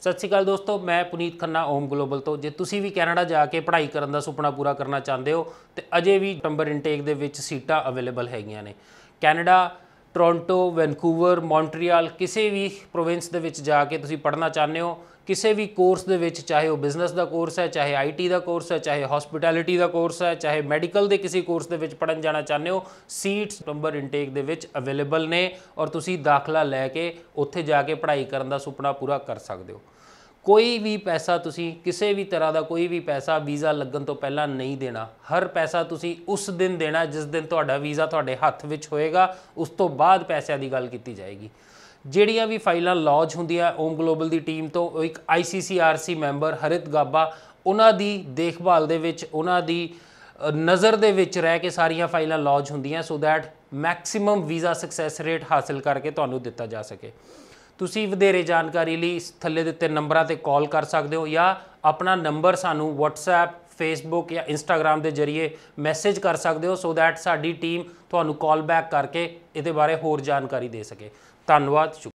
सत श्री अकाल दोस्तों, मैं पुनीत खन्ना ओम ग्लोबल तो जे तुसी भी कैनेडा जाके पढ़ाई करन दा सुपना पूरा करना चाहते हो तो अजे भी नंबर इनटेक दे विच सीटां अवेलेबल हैगियां ने। कैनेडा टोरंटो वैनकूवर मॉन्ट्रियल किसी भी प्रोविंस दे विच जाके तुसी पढ़ना चाहते हो, किसी भी कोर्स दे विच, चाहे वो बिजनेस का कोर्स है, चाहे IT का कोर्स है, चाहे हॉस्पिटैलिटी का कोर्स है, चाहे मैडिकल के किसी कोर्स दे विच पढ़न जाना चाहते हो, सीट्स नंबर इनटेक दे विच अवेलेबल ने और तुसी दाखला लैके उत्थे जाके पढ़ाई करन दा सुपना पूरा कर सकते हो। कोई भी पैसा तुसी किसी भी तरह का कोई भी पैसा वीज़ा लगन तो पहला नहीं देना। हर पैसा तुसी उस दिन देना जिस दिन तुहाडा वीज़ा तुहाडे हत्थ विच होएगा, उस तो बाद पैसों की गल की जाएगी। ਜਿਹੜੀਆਂ भी फाइलां लॉन्च ਹੁੰਦੀਆਂ ओम ग्लोबल की टीम तो एक ICCRC मैंबर हरित गाबा उन्हां दी देखभाल दे विच उन्हां दी नज़र दे विच रह के सारियां फाइलां लॉन्च ਹੁੰਦੀਆਂ so that maximum visa success rate हासिल करके तुहानूं दिता जा सके। तुसी वधेरे जानकारी लई थल्ले दित्ते नंबरां ते कॉल कर सकते हो या अपना नंबर सानू WhatsApp फेसबुक या इंस्टाग्राम के जरिए मैसेज कर सकते हो सो दैट साडी टीम तुहानूं कॉल बैक करके इहदे बारे होर जानकारी दे सके। धन्नवाद।